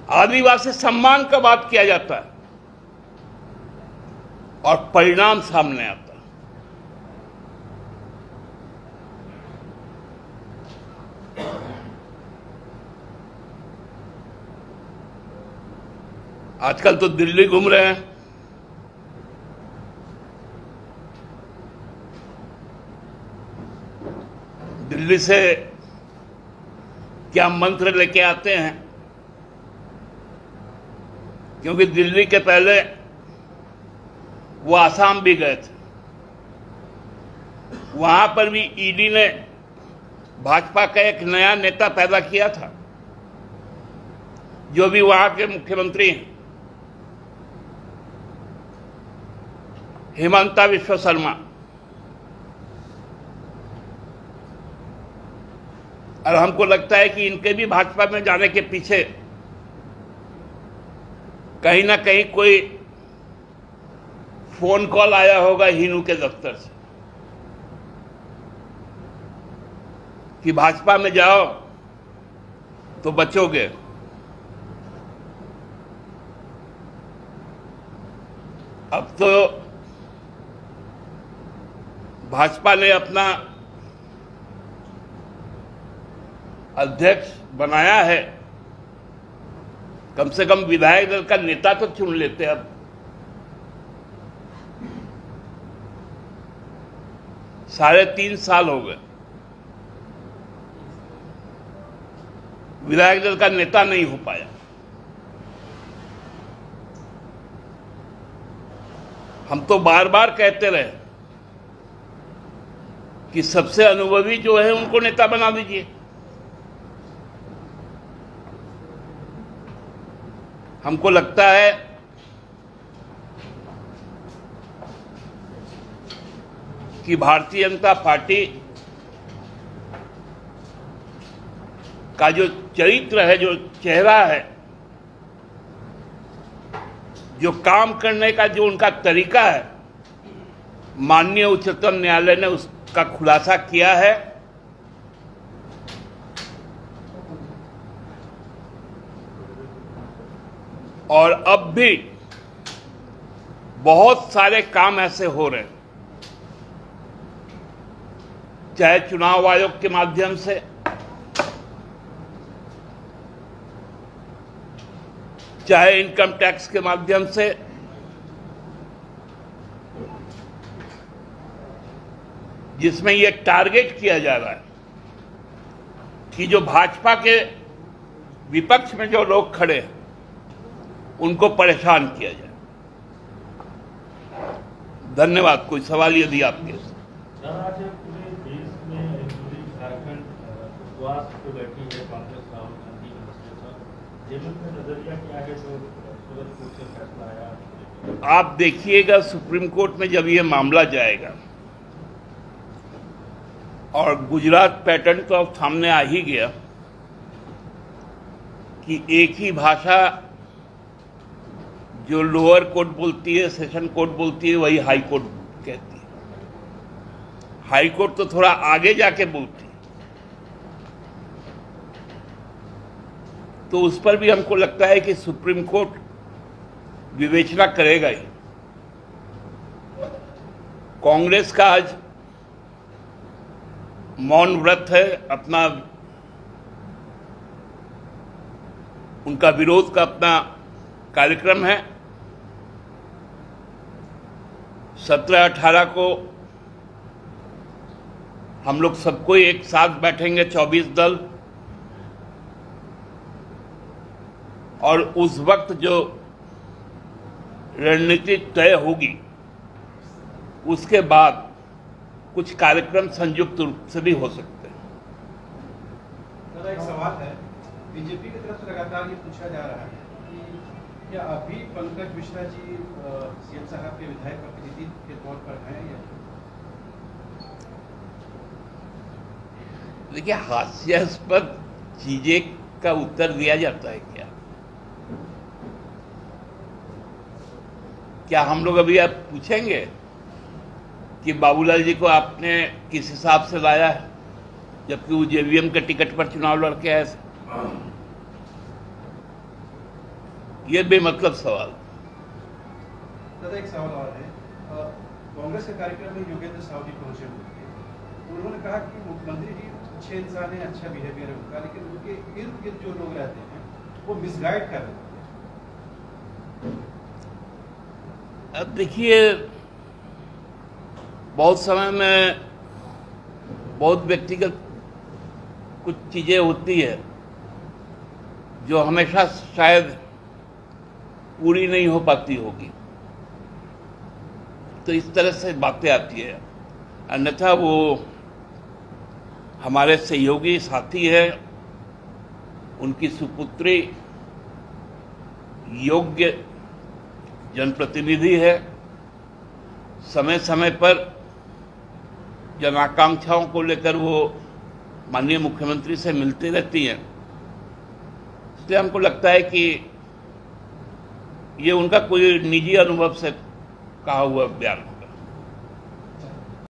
आदिवासी सम्मान का बात किया जाता है और परिणाम सामने आता है। आजकल तो दिल्ली घूम रहे हैं, दिल्ली से क्या मंत्र लेके आते हैं, क्योंकि दिल्ली के पहले वो आसाम भी गए थे। वहां पर भी ईडी ने भाजपा का एक नया नेता पैदा किया था, जो भी वहां के मुख्यमंत्री हैं, हिमंता विश्व शर्मा। और हमको लगता है कि इनके भी भाजपा में जाने के पीछे कहीं ना कहीं कोई फोन कॉल आया होगा हिनू के दफ्तर से कि भाजपा में जाओ तो बचोगे। अब तो भाजपा ने अपना अध्यक्ष बनाया है, कम से कम विधायक दल का नेता तो चुन लेते। अब साढ़े 3 साल हो गए, विधायक दल का नेता नहीं हो पाया। हम तो बार बार कहते रहे कि सबसे अनुभवी जो है उनको नेता बना दीजिए। हमको लगता है कि भारतीय जनता पार्टी का जो चरित्र है, जो चेहरा है, जो काम करने का जो उनका तरीका है, माननीय उच्चतम न्यायालय ने उसका खुलासा किया है। और अब भी बहुत सारे काम ऐसे हो रहे हैं, चाहे चुनाव आयोग के माध्यम से, चाहे इनकम टैक्स के माध्यम से, जिसमें यह टारगेट किया जा रहा है कि जो भाजपा के विपक्ष में जो लोग खड़े हैं उनको परेशान किया जाए। धन्यवाद। कोई सवाल यदि आपके। आज पूरे देश में, पूरी झारखंड उपवास पे बैठी है कांग्रेस, राहुल गांधी के मसले पर, जेपी का नजरिया क्या है जो सूरत कोर्ट से फैसला आया? आप देखिएगा सुप्रीम कोर्ट में जब ये मामला जाएगा, और गुजरात पैटर्न तो अब सामने आ ही गया कि एक ही भाषा जो लोअर कोर्ट बोलती है, सेशन कोर्ट बोलती है, वही हाई कोर्ट कहती है। हाई कोर्ट तो थोड़ा आगे जाके बोलती है, तो उस पर भी हमको लगता है कि सुप्रीम कोर्ट विवेचना करेगा ही। कांग्रेस का आज मौन व्रत है, अपना उनका विरोध का अपना कार्यक्रम है। 17-18 को हम लोग सबको एक साथ बैठेंगे, 24 दल, और उस वक्त जो रणनीति तय होगी उसके बाद कुछ कार्यक्रम संयुक्त रूप से भी हो सकते हैं। सर, एक सवाल है, बीजेपी की तरफ से लगातार ये पूछा जा रहा है कि क्या अभी पंकज मिश्रा जी सीएम साहब के विधायक प्रतिनिधि के तौर पर हैं या? देखिए, हास्यास्पद चीजें का उत्तर दिया जाता है क्या हम लोग अभी आप पूछेंगे कि बाबूलाल जी को आपने किस हिसाब से लाया है, जबकि वो जेवीएम के टिकट पर चुनाव लड़ के आए थे? ये बेमतलब सवाल। दादा एक सवाल और है, कांग्रेस के कार्यक्रम में योगेंद्र साहु जी पहुंचे हुए थे, उन्होंने कहा कि मुख्यमंत्री जी अच्छे इंसान है, अच्छा बिहेवियर है उनका, लेकिन उनके इर्द गिर्द जो लोग रहते हैं वो मिसगाइड कर रहे हैं। अब देखिए, बहुत समय में बहुत व्यक्तिगत कुछ चीजें होती है जो हमेशा शायद पूरी नहीं हो पाती होगी, तो इस तरह से बातें आती है। अन्यथा वो हमारे सहयोगी साथी है, उनकी सुपुत्री योग्य जनप्रतिनिधि है, समय समय पर जन आकांक्षाओं को लेकर वो माननीय मुख्यमंत्री से मिलती रहती हैं। इसलिए हमको लगता है कि ये उनका कोई निजी अनुभव से कहा हुआ बयान